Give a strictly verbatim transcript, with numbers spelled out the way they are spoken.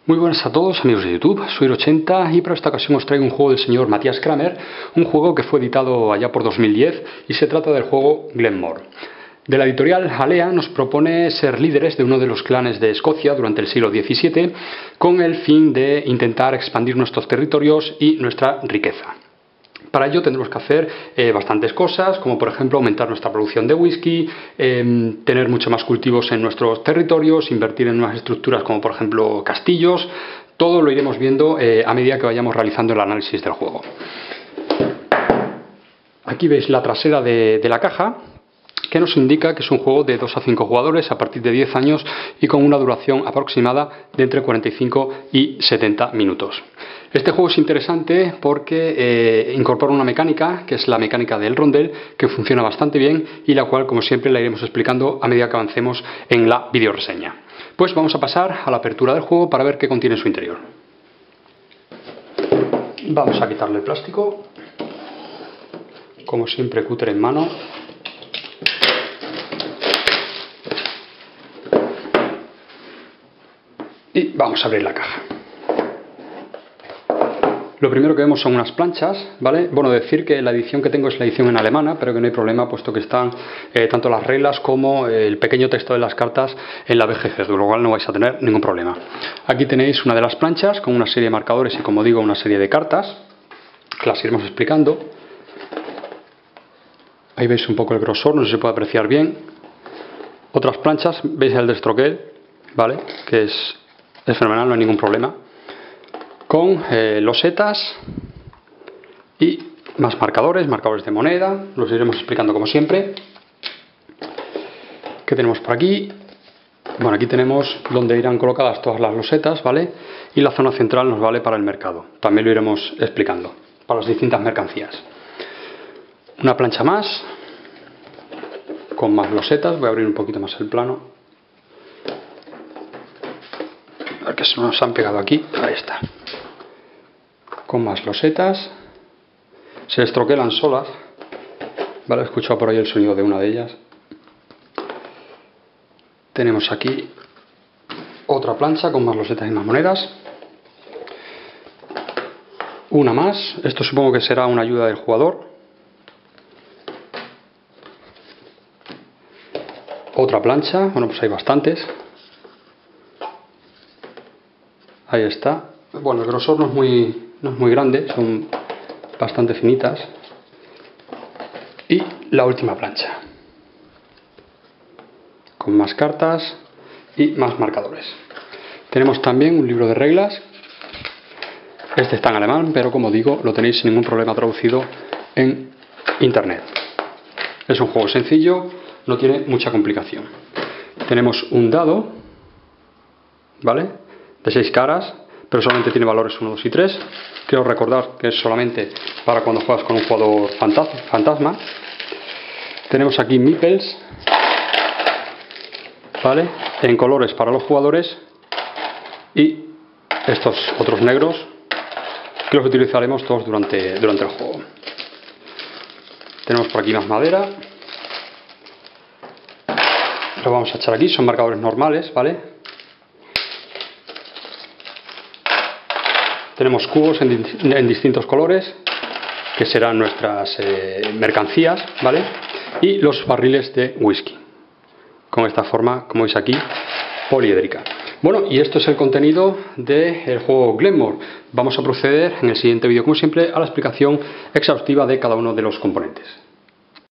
Muy buenas a todos amigos de YouTube, soy ochenta y para esta ocasión os traigo un juego del señor Matthias Cramer, un juego que fue editado allá por dos mil diez y se trata del juego Glenmore. De la editorial Alea nos propone ser líderes de uno de los clanes de Escocia durante el siglo diecisiete con el fin de intentar expandir nuestros territorios y nuestra riqueza. Para ello tendremos que hacer eh, bastantes cosas, como por ejemplo aumentar nuestra producción de whisky, eh, tener mucho más cultivos en nuestros territorios, invertir en nuevas estructuras como por ejemplo castillos. Todo lo iremos viendo eh, a medida que vayamos realizando el análisis del juego. Aquí veis la trasera de, de la caja, que nos indica que es un juego de dos a cinco jugadores a partir de diez años y con una duración aproximada de entre cuarenta y cinco y setenta minutos. Este juego es interesante porque eh, incorpora una mecánica, que es la mecánica del rondel, que funciona bastante bien y la cual, como siempre, la iremos explicando a medida que avancemos en la videoreseña. Pues vamos a pasar a la apertura del juego para ver qué contiene en su interior. Vamos a quitarle el plástico, como siempre, cúter en mano. Y vamos a abrir la caja. Lo primero que vemos son unas planchas, ¿vale? Bueno, decir que la edición que tengo es la edición en alemana, pero que no hay problema, puesto que están eh, tanto las reglas como el pequeño texto de las cartas en la B G G, con lo cual no vais a tener ningún problema. Aquí tenéis una de las planchas con una serie de marcadores y, como digo, una serie de cartas, que las iremos explicando. Ahí veis un poco el grosor, no sé si se puede apreciar bien. Otras planchas, veis el destroquel, ¿vale? Que es, es fenomenal, no hay ningún problema. Con eh, losetas y más marcadores, marcadores de moneda, los iremos explicando como siempre. ¿Qué tenemos por aquí? Bueno, aquí tenemos donde irán colocadas todas las losetas, ¿vale? Y la zona central nos vale para el mercado, también lo iremos explicando, para las distintas mercancías. Una plancha más, con más losetas, voy a abrir un poquito más el plano. A ver que se nos han pegado aquí, ahí está. Con más losetas, se destroquelan solas, ¿vale? He escuchado por ahí el sonido de una de ellas. Tenemos aquí otra plancha con más losetas y más monedas. Una más, esto supongo que será una ayuda del jugador. Otra plancha, bueno, pues hay bastantes. Ahí está. Bueno, el grosor no es muy, no es muy grande, son bastante finitas. Y la última plancha, con más cartas y más marcadores. Tenemos también un libro de reglas. Este está en alemán, pero como digo, lo tenéis sin ningún problema traducido en internet. Es un juego sencillo, no tiene mucha complicación. Tenemos un dado, ¿vale? De seis caras, pero solamente tiene valores uno, dos y tres. Quiero recordar que es solamente para cuando juegas con un jugador fantasma. Tenemos aquí meeples, ¿vale? En colores para los jugadores, y estos otros negros que los utilizaremos todos durante, durante el juego. Tenemos por aquí más madera. Lo vamos a echar aquí, son marcadores normales, ¿vale? Tenemos cubos en, en distintos colores, que serán nuestras eh, mercancías, ¿vale? Y los barriles de whisky, con esta forma, como veis aquí, poliédrica. Bueno, y esto es el contenido del juego Glenmore. Vamos a proceder en el siguiente vídeo, como siempre, a la explicación exhaustiva de cada uno de los componentes.